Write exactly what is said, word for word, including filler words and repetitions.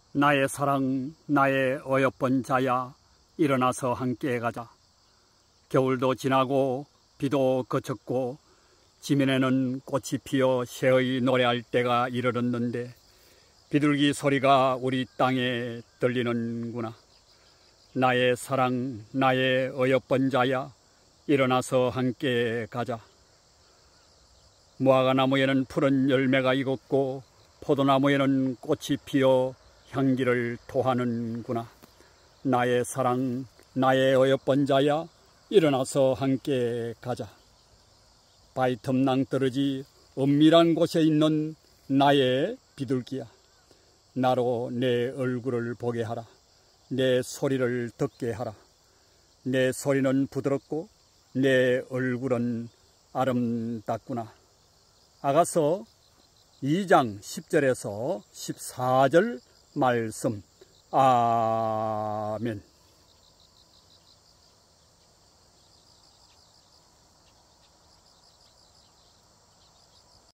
나의 사랑, 나의 어여쁜 자야, 일어나서 함께 가자. 겨울도 지나고 비도 그쳤고 지면에는 꽃이 피어 새의 노래할 때가 이르렀는데 비둘기 소리가 우리 땅에 들리는구나. 나의 사랑, 나의 어여쁜 자야, 일어나서 함께 가자. 무화과나무에는 푸른 열매가 익었고 포도나무에는 꽃이 피어 향기를 토하는구나. 나의 사랑, 나의 어여쁜 자야, 일어나서 함께 가자. 바위틈 낭떠러지 은밀한 곳에 있는 나의 비둘기야, 나로 내 얼굴을 보게 하라. 내 소리를 듣게 하라. 내 소리는 부드럽고 내 얼굴은 아름답구나. 아가서 이 장 십 절에서 십사 절 말씀. 아멘.